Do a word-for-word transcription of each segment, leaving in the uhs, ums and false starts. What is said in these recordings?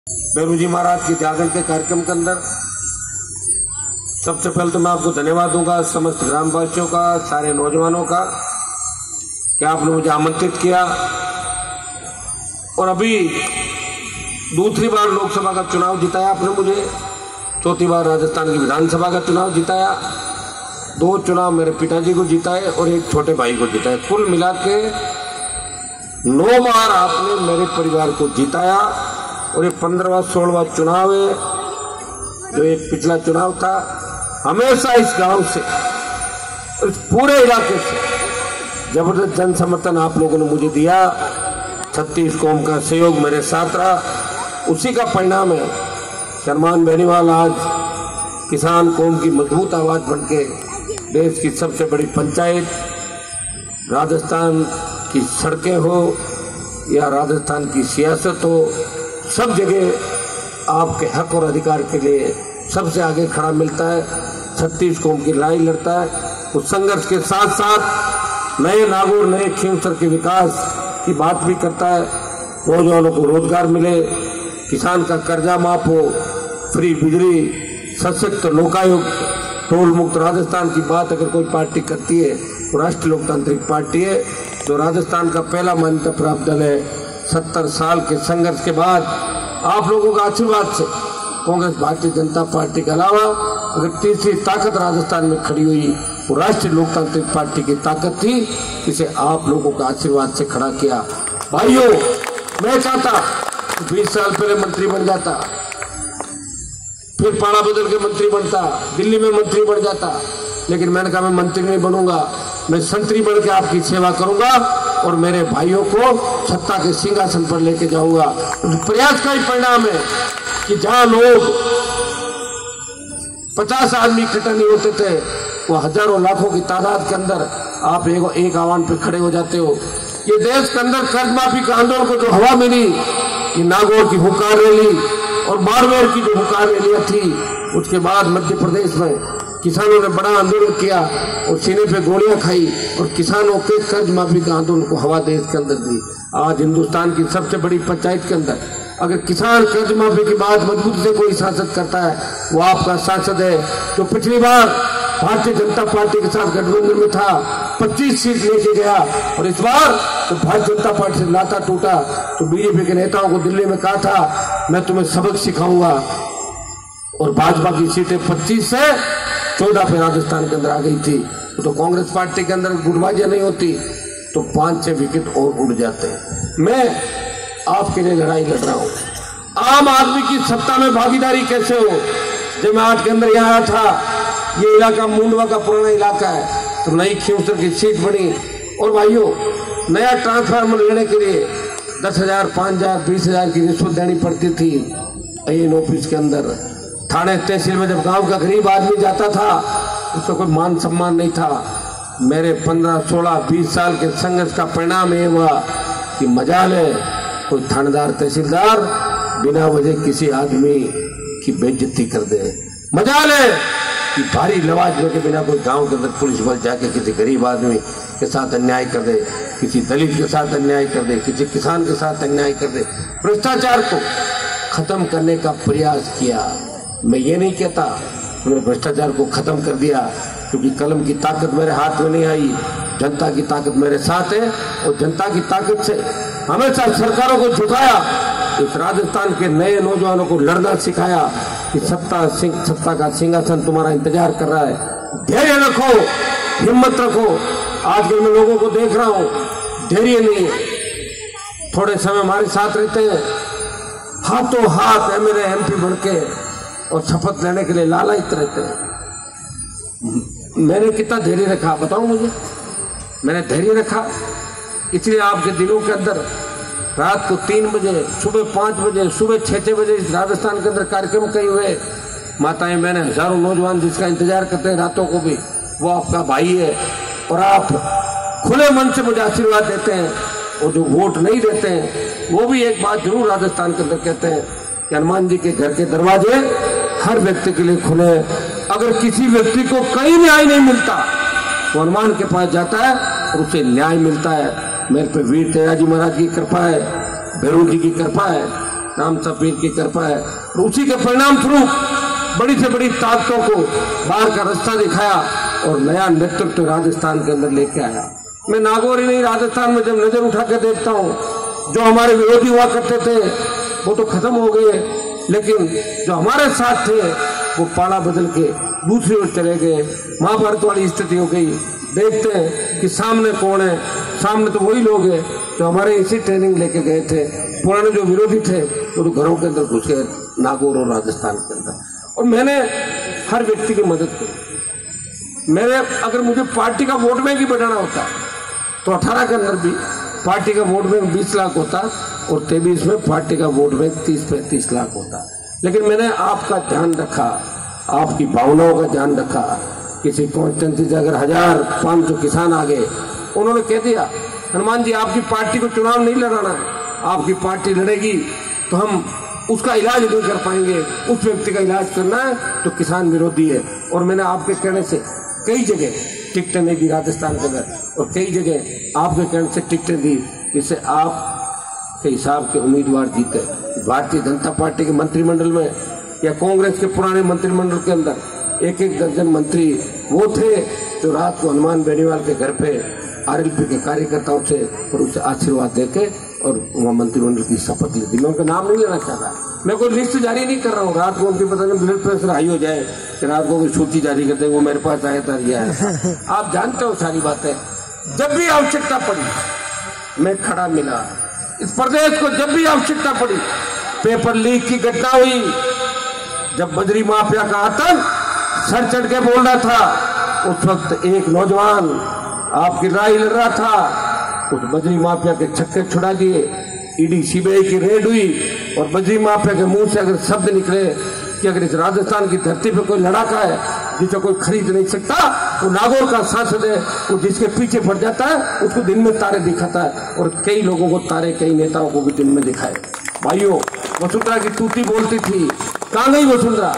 भैरू जी महाराज की त्यागन के कार्यक्रम के अंदर सबसे पहले तो मैं आपको धन्यवाद दूंगा समस्त ग्रामवासियों का, सारे नौजवानों का, कि आपने मुझे आमंत्रित किया और अभी दूसरी बार लोकसभा का चुनाव जिताया आपने मुझे, चौथी बार राजस्थान की विधानसभा का चुनाव जिताया, दो चुनाव मेरे पिताजी को जिताए और एक छोटे भाई को जिताए। कुल मिला के नौ बार आपने मेरे परिवार को जिताया और ये पंद्रहवां सोलहवां चुनाव है जो एक पिछला चुनाव था। हमेशा इस गांव से, इस पूरे इलाके से जबरदस्त जन समर्थन आप लोगों ने मुझे दिया। छत्तीस कौम का सहयोग मेरे साथ रहा, उसी का परिणाम है हनुमान बेनीवाल आज किसान कौम की मजबूत आवाज बन के देश की सबसे बड़ी पंचायत, राजस्थान की सड़कें हो या राजस्थान की सियासत हो, सब जगह आपके हक और अधिकार के लिए सबसे आगे खड़ा मिलता है। छत्तीस कौम की लड़ाई लड़ता है। उस संघर्ष के साथ साथ नए नागौर, नए खींवसर के विकास की बात भी करता है। नौजवानों को रोजगार मिले, किसान का कर्जा माफ हो, फ्री बिजली, सशक्त लोकायुक्त, टोल मुक्त राजस्थान की बात अगर कोई पार्टी करती है तो राष्ट्रीय लोकतांत्रिक पार्टी है, जो राजस्थान का पहला मान्यता प्राप्त दल है। सत्तर साल के संघर्ष के बाद आप लोगों का आशीर्वाद से कांग्रेस भारतीय जनता पार्टी के अलावा अगर तीसरी ताकत राजस्थान में खड़ी हुई वो राष्ट्रीय लोकतांत्रिक पार्टी की ताकत थी, जिसे आप लोगों का आशीर्वाद से खड़ा किया। भाइयों, मैं चाहता बीस साल पहले मंत्री बन जाता, फिर पाड़ा बदल के मंत्री बनता, दिल्ली में मंत्री बन जाता, लेकिन मैंने कहा मैं मंत्री नहीं बनूंगा, मैं संतरी बन के आपकी सेवा करूंगा और मेरे भाइयों को सत्ता के सिंहासन पर लेके जाऊंगा। प्रयास का ही परिणाम है कि जहां लोग पचास आदमी इकट्ठा नहीं होते थे, वो हजारों लाखों की तादाद के अंदर आप एक, एक आह्वान पे खड़े हो जाते हो। ये देश के अंदर कर्ज माफी का आंदोलन को जो हवा मिली, ये नागौर की हुकार रैली और बाड़मेर की जो हुकार रैलियां थी, उसके बाद मध्य प्रदेश में किसानों ने बड़ा आंदोलन किया और सीने पे गोलियां खाई और किसानों के कर्ज माफी का आंदोलन को हवा देश के अंदर दी। आज हिंदुस्तान की सबसे बड़ी पंचायत के अंदर अगर किसान कर्ज माफी की बात मजबूती से कोई सांसद करता है, वो आपका सांसद है, जो पिछली बार भारतीय जनता पार्टी के साथ गठबंधन में था, पच्चीस सीट लेके गया और इस बार तो भारतीय जनता पार्टी से नाता टूटा तो बीजेपी के नेताओं को दिल्ली में कहा था मैं तुम्हें सबक सिखाऊंगा, और भाजपा की सीटें पच्चीस से चौदह पे राजस्थान के अंदर आ गई थी। तो कांग्रेस पार्टी के अंदर गुटबाजियां नहीं होती तो पांच छह विकेट और उड़ जाते हैं। मैं आपके लिए लड़ाई लड़ रहा हूं। आम आदमी की सत्ता में भागीदारी कैसे हो? जब मैं आठ के अंदर यहाँ आया था, ये इलाका मुंडवा का पुराना इलाका है, तो नई खींवसर की सीट बनी और भाइयों नया ट्रांसफार्मर लेने के लिए दस हजार पांच हजार बीस हजार की रिश्वत देनी पड़ती थी एन ऑफिस के अंदर। थाने तहसील में जब गांव का गरीब आदमी जाता था उसका कोई मान सम्मान नहीं था। मेरे पंद्रह सोलह बीस साल के संघर्ष का परिणाम ये हुआ कि मजाल है कोई थानेदार तहसीलदार बिना वजह किसी आदमी की बेइज्जती कर दे, मजाल है कि भारी लवाजमे के बिना कोई गांव के अंदर पुलिस बल जाके किसी गरीब आदमी के साथ अन्याय कर दे, किसी दलित के साथ अन्याय कर दे, किसी किसान के साथ अन्याय कर दे। भ्रष्टाचार को खत्म करने का प्रयास किया। मैं ये नहीं कहता मैंने भ्रष्टाचार को खत्म कर दिया, क्योंकि कलम की ताकत मेरे हाथ में नहीं आई, जनता की ताकत मेरे साथ है और जनता की ताकत से हमेशा सरकारों को झुकाया। इस राजस्थान के नए नौजवानों को लड़ना सिखाया कि सत्ता सिंह सत्ता का सिंहासन तुम्हारा इंतजार कर रहा है। धैर्य रखो, हिम्मत रखो। आजकल मैं लोगों को देख रहा हूँ, धैर्य नहीं है। थोड़े समय हमारे साथ रहते हैं, हाथों हाथ M L A M P बढ़ के और शपथ लेने के लिए लालायित रहते हैं। मैंने कितना धैर्य रखा बताओ मुझे? मैंने धैर्य रखा, इसलिए आपके दिलों के अंदर रात को तीन बजे, सुबह पाँच बजे, सुबह छः छः बजे इस राजस्थान के अंदर कार्यक्रम कई हुए। माताएं बहनें हजारों नौजवान जिसका इंतजार करते हैं रातों को भी, वो आपका भाई है और आप खुले मन से मुझे आशीर्वाद देते हैं। और जो वोट नहीं देते हैं वो भी एक बात जरूर राजस्थान के अंदर कहते हैं कि हनुमान जी के घर के दरवाजे हर व्यक्ति के लिए खुले हैं। अगर किसी व्यक्ति को कहीं न्याय नहीं मिलता वो हनुमान के पास जाता है और उसे न्याय मिलता है। मेरे पे वीर तेजाजी महाराज की कृपा है, भैरू जी की कृपा है नाम सब पीर की कृपा है। और उसी के परिणाम स्वरूप बड़ी से बड़ी ताकतों को बाहर का रास्ता दिखाया और नया नेतृत्व राजस्थान के अंदर लेके आया। मैं नागौर ही नहीं, राजस्थान में जब नजर उठा के देखता हूँ, जो हमारे विरोधी हुआ करते थे वो तो खत्म हो गए, लेकिन जो हमारे साथ थे वो पाला बदल के दूसरी ओर चले गए। महाभारत वाली स्थिति हो गई। देखते हैं कि सामने कौन है, सामने तो वही लोग हैं जो हमारे इसी ट्रेनिंग लेके गए थे। पुराने जो विरोधी थे वो तो घरों के अंदर घुस गए नागौर और राजस्थान के अंदर। और मैंने हर व्यक्ति की मदद की। मेरे अगर मुझे पार्टी का वोट बैंक ही बढ़ाना होता तो अठारह के अंदर भी पार्टी का वोट बैंक बीस लाख होता और तेईस में पार्टी का वोट बैंक तीस पैंतीस लाख होता। लेकिन मैंने आपका ध्यान रखा, आपकी भावनाओं का ध्यान रखा। किसी कॉन्स्टिट्यूंसी से अगर हजार पांच सौ किसान आ गए, उन्होंने कह दिया हनुमान जी आपकी पार्टी को चुनाव नहीं लड़ाना है, आपकी पार्टी लड़ेगी तो हम उसका इलाज नहीं कर पाएंगे, उस व्यक्ति का इलाज करना है तो किसान विरोधी है। और मैंने आपके कहने से कई जगह टिकटें नहीं दी राजस्थान के अंदर, और कई जगह आपके कहने से टिकटें दी जिससे आप के हिसाब के उम्मीदवार जीते। भारतीय जनता पार्टी के मंत्रिमंडल में या कांग्रेस के पुराने मंत्रिमंडल के अंदर एक एक दर्जन मंत्री वो थे जो रात को हनुमान बेनीवाल के घर पे आरएलपी के कार्यकर्ताओं से और उससे आशीर्वाद देके और वहाँ मंत्रिमंडल की शपथ ली थी। मैं उनका नाम नहीं लेना चाहता, मैं कोई लिस्ट जारी नहीं कर रहा हूँ। रात को उनकी पता नहीं ब्लड प्रेशर हाई हो जाए कि रात को कोई सूची जारी करते वो मेरे पास आया था रिया है। आप जानते हो सारी बातें। जब भी आवश्यकता पड़ी मैं खड़ा मिला। इस प्रदेश को जब भी आवश्यकता पड़ी, पेपर लीक की घटना हुई, जब बजरी माफिया का आतंक सर चढ़ के बोल रहा था, उस वक्त एक नौजवान आपकी राय लड़ रहा था, उस बजरी माफिया के छक्के छुड़ा दिए। ईडी सीबीआई की रेड हुई और बजरी माफिया के मुंह से अगर शब्द निकले कि अगर इस राजस्थान की धरती पे कोई लड़ाका है जिसे कोई खरीद नहीं सकता, वो नागौर का सांसद है, वो जिसके पीछे पड़ जाता है उसको दिन में तारे दिखाता है। और कई लोगों को तारे, कई नेताओं को भी दिन में दिखाए। भाइयों, वसुंधरा की तूती बोलती थी, कहाँ गई वसुंधरा?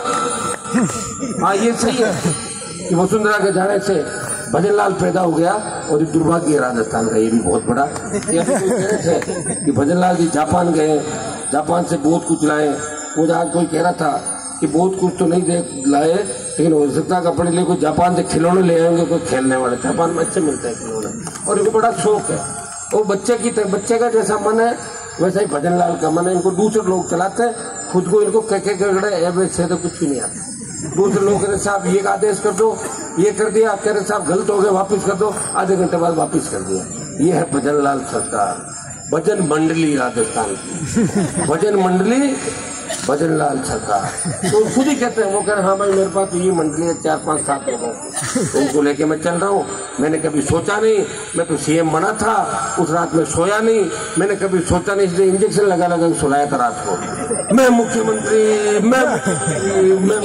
हाँ ये सही है कि वसुंधरा के जाने से भजनलाल पैदा हो गया और ये दुर्भाग्य राजस्थान का, ये भी बहुत बड़ा। ये कह रहे थे कि भजनलाल जी जापान गए, जापान से बहुत कुछ लाए। वो आज कोई कह रहा था कि बहुत कुछ तो नहीं दे लाए, लेकिन हो सकता है कपड़े ले कोई जापान से खिलौने ले आएंगे, कोई खेलने वाले। जापान में अच्छे मिलते हैं खिलौने और इनको बड़ा शौक है। वो बच्चे की बच्चे का जैसा मन है वैसा ही भजनलाल का मन है। इनको दूसरे लोग चलाते हैं, खुद को इनको कह के गड़े से तो कुछ भी नहीं आता। दूसरे लोग कह रहे साहब ये आदेश कर दो, ये कर दिया, कह रहे साहब गलत हो गए वापिस कर दो, आधे घंटे बाद वापिस कर दिया। ये है भजनलाल सरकार, भजन मंडली राजस्थान की, भजन मंडली भजनलाल सरकार। तो खुद ही कहते हैं, वो कह रहे हाँ भाई मेरे पास तो ये मंडली है, चार पांच सात लोगों की, उनको लेके मैं चल रहा हूँ। मैंने कभी सोचा नहीं, मैं तो सीएम बना था, उस रात में सोया नहीं, मैंने कभी सोचा नहीं, इसलिए इंजेक्शन लगा लगा के सुलाया था रात को। मैं मुख्यमंत्री, मैं मैं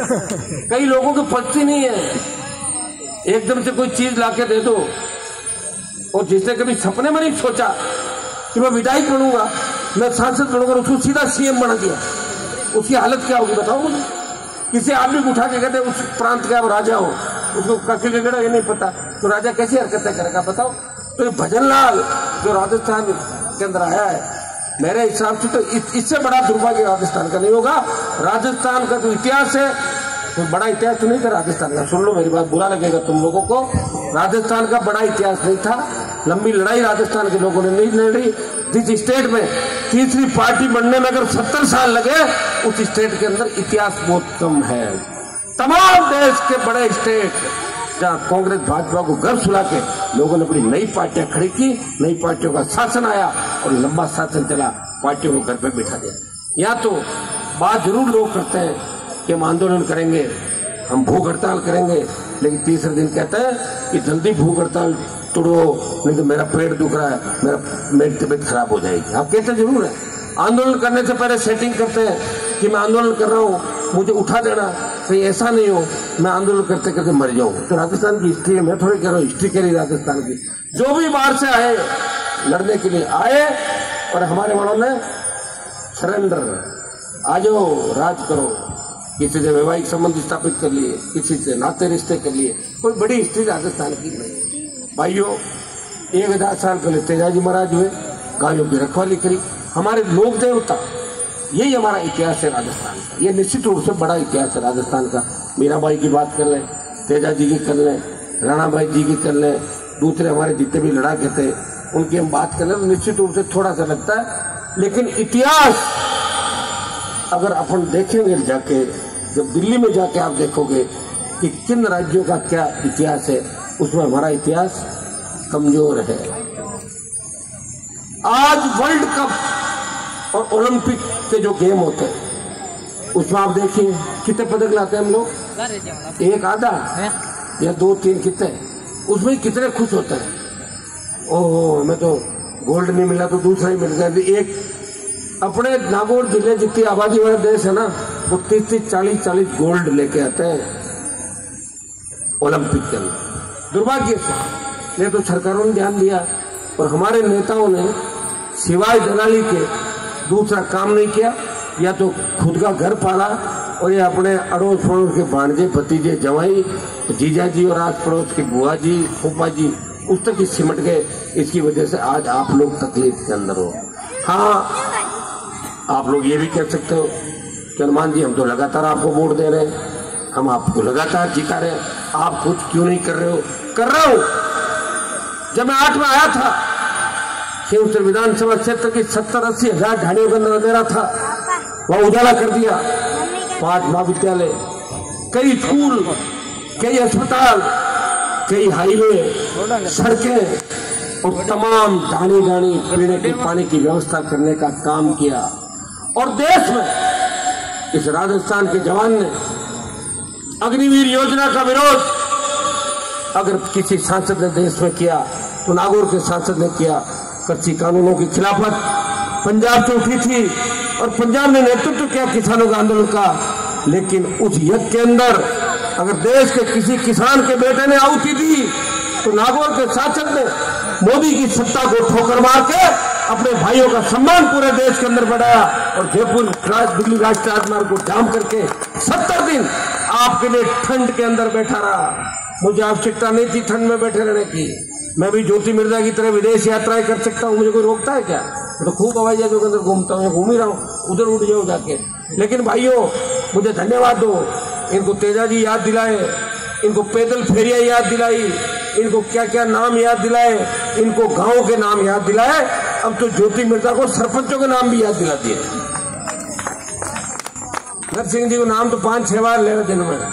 कई लोगों की पत्ती नहीं है, एकदम से कोई चीज लाके दे दो। और जिसने कभी सपने में नहीं सोचा कि मैं विधायक बनूंगा, मैं सांसद बनूंगा, उसको सीधा सीएम बना दिया, उसकी हालत क्या होगी बताओ मुझे। किसी आदमी को उठा के कहते उस प्रांत के आप राजा हो, उसको कभी गड़ा ये नहीं पता, तो राजा कैसी हरकतें करेगा बताओ। तो ये भजनलाल जो राजस्थान के अंदर आया है, मेरे हिसाब से तो इससे बड़ा दुर्भाग्य राजस्थान का नहीं होगा। राजस्थान का जो इतिहास है, तो बड़ा इतिहास तो नहीं था राजस्थान का, सुन लो मेरी बात, बुरा लगेगा तुम लोगों को। राजस्थान का बड़ा इतिहास नहीं था, लंबी लड़ाई राजस्थान के लोगों ने नहीं लड़ी। जिस स्टेट में तीसरी पार्टी बनने में अगर सत्तर साल लगे, उस स्टेट के अंदर इतिहास बहुत कम है। तमाम देश के बड़े स्टेट जहाँ कांग्रेस भाजपा को गर्व सुला के लोगों ने अपनी नई पार्टियां खड़ी की, नई पार्टियों का शासन आया और लंबा शासन चला, पार्टियों को घर पे बिठा दिया। यहाँ तो बात जरूर लोग करते हैं कि हम आंदोलन करेंगे, हम भूख हड़ताल करेंगे, लेकिन तीसरे दिन कहते हैं कि जल्दी भूख हड़ताल तोड़ो, नहीं तो मेरा पेट दुख रहा है, मेरा मेरी तबीयत खराब हो जाएगी। आप कहते जरूर है, आंदोलन करने से पहले सेटिंग करते हैं कि मैं आंदोलन कर रहा हूँ, मुझे उठा देना, कहीं ऐसा नहीं हो मैं आंदोलन करते करते मर जाऊँ। तो राजस्थान की हिस्ट्री है, मैं थोड़ी कह रहा हूँ, हिस्ट्री कह रही राजस्थान की। जो भी बाहर से आए लड़ने के लिए आए और हमारे वालों ने सरेंडर, आ जाओ राज करो, किसी से वैवाहिक संबंध स्थापित कर लिए, किसी से नाते रिश्ते कर लिए। कोई बड़ी हिस्ट्री राजस्थान की नहीं। भाइयों, एक हजार साल पहले तेजाजी महाराज हुए, गायों की रखवाली करी, हमारे लोक देवता यही हमारा इतिहास है राजस्थान का। ये निश्चित रूप से बड़ा इतिहास है राजस्थान का। मीराबाई की बात कर लें, तेजा जी की कर लें, राणाबाई जी की कर लें, दूसरे हमारे जितने भी लड़ाके थे उनकी हम बात कर लें तो निश्चित रूप से थोड़ा सा लगता है। लेकिन इतिहास अगर अपन देखेंगे जाके, जब दिल्ली में जाके आप देखोगे कि किन राज्यों का क्या इतिहास है, उसमें हमारा इतिहास कमजोर है। आज वर्ल्ड कप और ओलंपिक के जो गेम होते हैं उसमें आप देखिए कितने पदक लाते हैं हम लोग, एक आधा या दो तीन, कितने उसमें कितने खुश होते हैं। ओह हमें तो गोल्ड नहीं मिला तो दूसरा ही मिल गया। एक अपने नागौर जिले जितनी आबादी वाला देश है ना, वो तीस तीस चालीस चालीस गोल्ड लेके आते हैं ओलंपिक के अंदर। दुर्भाग्य से ये तो सरकारों ने ध्यान दिया और हमारे नेताओं ने सिवाय दलाली के दूसरा काम नहीं किया। या तो खुद का घर पाला और ये अपने अड़ोस पड़ोस के भांजे भतीजे जवाई जीजा जी और आस पड़ोस के बुआ जी फूफा जी उस तक ही सिमट गए। इसकी वजह से आज आप लोग तकलीफ के अंदर हो। हाँ, आप लोग ये भी कह सकते हो कि हनुमान जी हम तो लगातार आपको वोट दे रहे हैं, हम आपको लगातार जिता रहे हैं, आप कुछ क्यों नहीं कर रहे हो? कर रहा हूं। जब मैं आठ में आया था, शिवपुरी विधानसभा क्षेत्र की सत्तर अस्सी हजार ढाणियों का अंधेरा था, वह उजाला कर दिया। पांच महाविद्यालय, कई स्कूल, कई अस्पताल, कई हाईवे, सड़कें और तमाम ढाणी ढाणी पीने के पानी की व्यवस्था करने का काम किया। और देश में इस राजस्थान के जवान ने अग्निवीर योजना का विरोध अगर किसी सांसद ने देश में किया तो नागौर के सांसद ने किया। कृषि कानूनों की खिलाफत पंजाब से उठी थी और पंजाब ने नेतृत्व किया किसानों का आंदोलन का। लेकिन उस यज्ञ के अंदर अगर देश के किसी किसान के बेटे ने आहुति दी तो नागौर के शासक ने मोदी की सत्ता को ठोकर मार के अपने भाइयों का सम्मान पूरे देश के अंदर बढ़ाया और जयपुर दिल्ली राष्ट्रीय राजमार्ग को जाम करके सत्तर दिन आपके लिए ठंड के अंदर बैठा रहा। मुझे आवश्यकता नहीं थी ठंड में बैठे रहने की। मैं भी ज्योति मिर्जा की तरह विदेश यात्राएं कर सकता हूँ, मुझे कोई रोकता है क्या? मैं तो खूब हवाई जहाजों के अंदर घूमता हूँ, घूम ही रहा हूँ, उधर उठ जाओ जाके। लेकिन भाइयों मुझे धन्यवाद दो, इनको तेजा जी याद दिलाए, इनको पैदल फेरिया याद दिलाई, इनको क्या क्या नाम याद दिलाए, इनको गाँव के नाम याद दिलाए। अब तो ज्योति मिर्जा को सरपंचों के नाम भी याद दिला दिए। नरसिंह जी को नाम तो पांच छह बार ले रहे दिन में,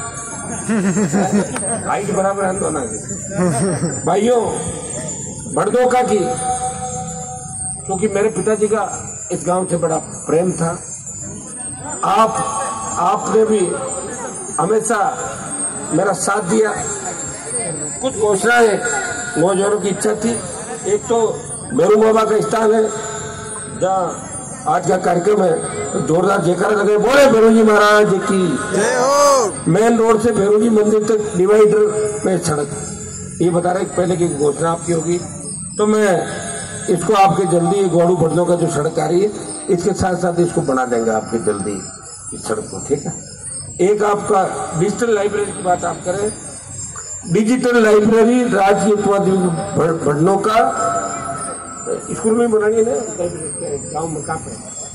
हाइट बराबर है दोनों की। भाइयों बड़दोका की, क्योंकि मेरे पिताजी का इस गांव से बड़ा प्रेम था। आप आपने भी हमेशा मेरा साथ दिया। कुछ घोषणाएं नौजवानों की इच्छा थी। एक तो मेरू बाबा का स्थान है जहाँ आज का कार्यक्रम है, तो जोरदार जयकारा लगे, बोले भैरू जी महाराज की जय हो। मेन रोड से भैरू जी मंदिर तक डिवाइडर में सड़क, ये बता रहे पहले की घोषणा आपकी होगी, तो मैं इसको आपके जल्दी गोड़ू बड़नों का जो सड़क आ रही है इसके साथ साथ इसको बना देंगे आपके जल्दी इस सड़क को, ठीक है। एक आपका डिजिटल लाइब्रेरी की बात आप करें, डिजिटल लाइब्रेरी राजकीय बड़नों का स्कूल में बनानी है ना, गांव में कहाँ पे?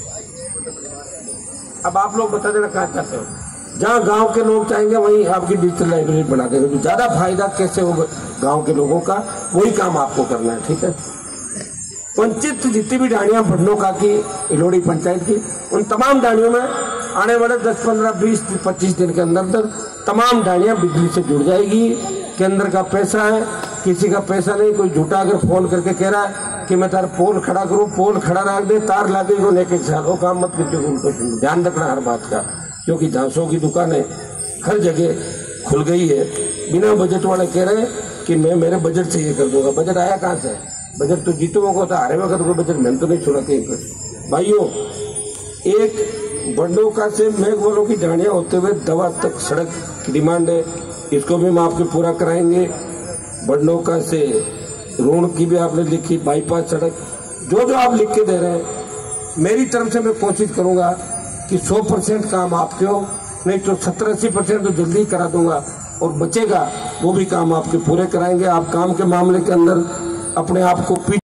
अब आप लोग बता देना कहाँ चाहते हो। जहाँ गांव के लोग चाहेंगे वहीं आपकी डिजिटल लाइब्रेरी बना देंगे। तो ज्यादा फायदा कैसे होगा गांव के लोगों का, वही काम आपको करना है, ठीक है। पंचायत जितनी भी डाणियां बड़नों का की इलोड़ी पंचायत की, उन तमाम डाणियों में आने वाले दस पंद्रह बीस पच्चीस दिन के अंदर अंदर तमाम डाणियां बिजली से जुड़ जाएगी। केंद्र का पैसा है, किसी का पैसा नहीं। कोई झूठा अगर फोन करके कह रहा है कि मैं तार पोल खड़ा करूं, पोल खड़ा रख दे, तार लागे को लेके वो काम मत कीजिए। उनको ध्यान रखना हर बात का, क्योंकि झांसों की दुकानें हर जगह खुल गई है। बिना बजट वाले कह रहे हैं कि मैं मेरे बजट से ये कर दूंगा। बजट आया कहाँ से? बजट तो जीतों को होता, हारे वक्त कोई बजट मैंने तो नहीं छोड़ा कहीं पर। भाइयों एक बड़नोका से मेघवालों की डाणियां होते हुए दवा तक सड़क की डिमांड है, इसको भी हम आपके पूरा कराएंगे। बड़नोका से रोड की भी आपने लिखी, बाईपास सड़क, जो जो आप लिख के दे रहे हैं मेरी तरफ से मैं कोशिश करूंगा कि सौ परसेंट काम आपके हो, नहीं तो सत्तर अस्सी परसेंट तो जल्दी करा दूंगा और बचेगा वो भी काम आपके पूरे कराएंगे। आप काम के मामले के अंदर अपने आप को